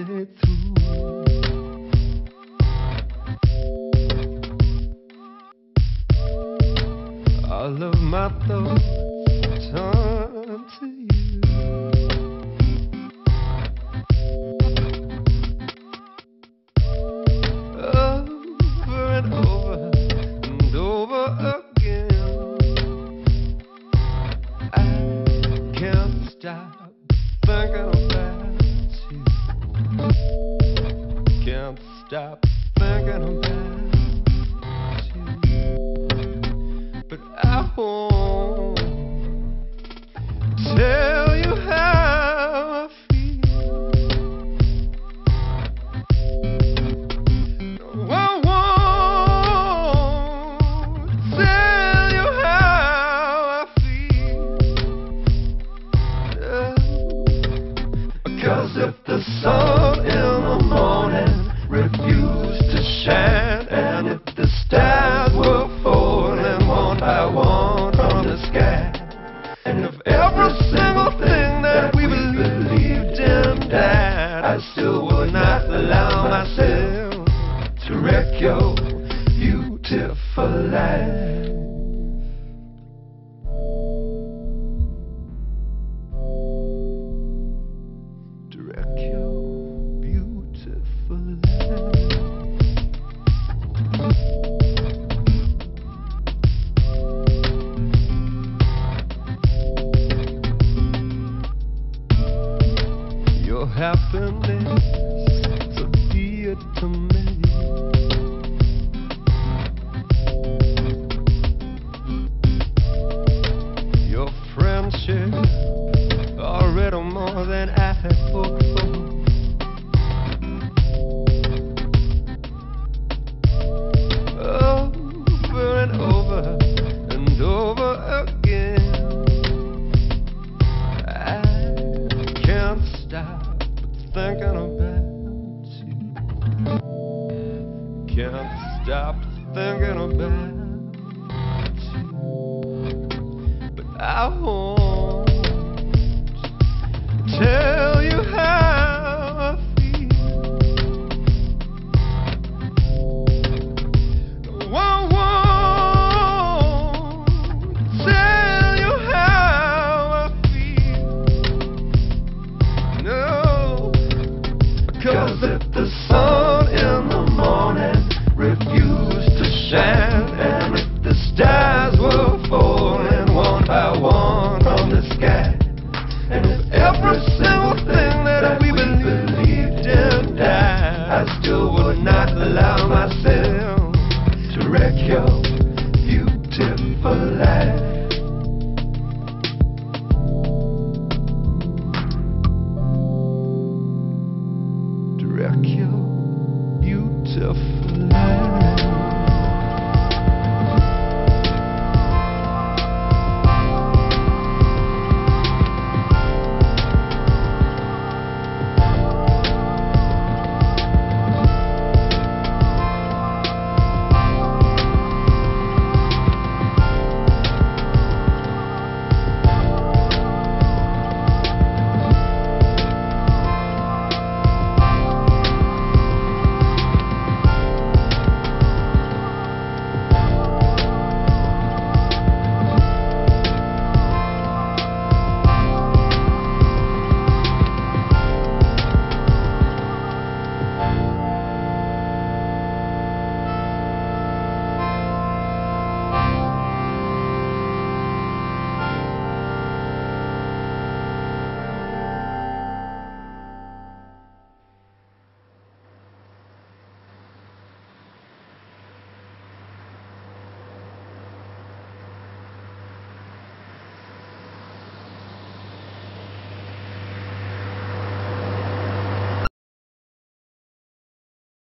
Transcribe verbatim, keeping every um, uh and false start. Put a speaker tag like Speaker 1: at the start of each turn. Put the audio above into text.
Speaker 1: it through. All of my thoughts turn to you. Over and over and over again, I can't stop thinking about you. Can't stop thinking about you. But I won't tell you how I feel. No, I won't tell you how I feel. No. Because if the sun in the morning refused to shine, and if the stars were falling one by one from the sky, and if every single thing that we believed in died, I still would not allow myself to wreck your beautiful life. To wreck your beautiful life. Your happiness so dear to me. Your friendship already more than I had hoped for. Over and over and over again, I can't stop thinking about you. Can't stop thinking about you. But I won't tell you how I feel. No, I won't tell you how I feel. No. Cause if the sun in the morning refused to shine, and if the stars were falling one by one from the sky, and if every single thing that we believed in died, I still would not allow myself to wreck your beautiful life.